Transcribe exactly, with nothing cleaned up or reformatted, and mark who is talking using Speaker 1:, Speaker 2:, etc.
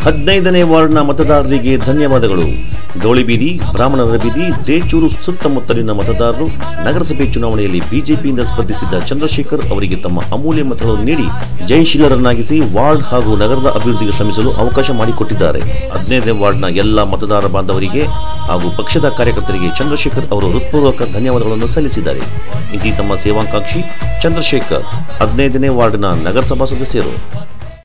Speaker 1: ಹದಿನೈದನೇ ವಾರ್ಡ್ನ ಮತದಾರರಿಗೆ ಧನ್ಯವಾದಗಳು. ಗೌಳಿಬೀದಿ, ಬ್ರಾಹ್ಮಣರ ಬೀದಿ, ದೇಚೂರು ಸುತ್ತಮುತ್ತಲಿನ ಮತದಾರರು ನಗರಸಭೆ ಚುನಾವಣೆಯಲ್ಲಿ ಬಿಜೆಪಿಯಿಂದ ಸ್ಪರ್ಧಿಸಿದ್ದ ಚಂದ್ರಶೇಖರ್ ಅವರಿಗೆ ತಮ್ಮ ಅಮೂಲ್ಯ ಮತಗಳನ್ನು ನೀಡಿ ಜಯಶೀಲರನ್ನಾಗಿಸಿ ವಾರ್ಡ್ ಹಾಗೂ ನಗರದ ಅಭಿವೃದ್ಧಿಗೆ ಶ್ರಮಿಸಲು ಅವಕಾಶ ಮಾಡಿಕೊಟ್ಟಿದ್ದಾರೆ. ಹದಿನೈದನೇ ವಾರ್ಡ್ನ ಎಲ್ಲ ಮತದಾರ ಬಾಂಧವರಿಗೆ ಹಾಗೂ ಪಕ್ಷದ ಕಾರ್ಯಕರ್ತರಿಗೆ ಚಂದ್ರಶೇಖರ್ ಅವರು ಹೃತ್ಪೂರ್ವಕ ಧನ್ಯವಾದಗಳನ್ನು ಸಲ್ಲಿಸಿದ್ದಾರೆ. ಇಂತಿ ತಮ್ಮ ಸೇವಾಕಾಂಕ್ಷಿ ಚಂದ್ರಶೇಖರ್, ಹದಿನೈದನೇ ವಾರ್ಡ್ನ ನಗರಸಭಾ ಸದಸ್ಯರು.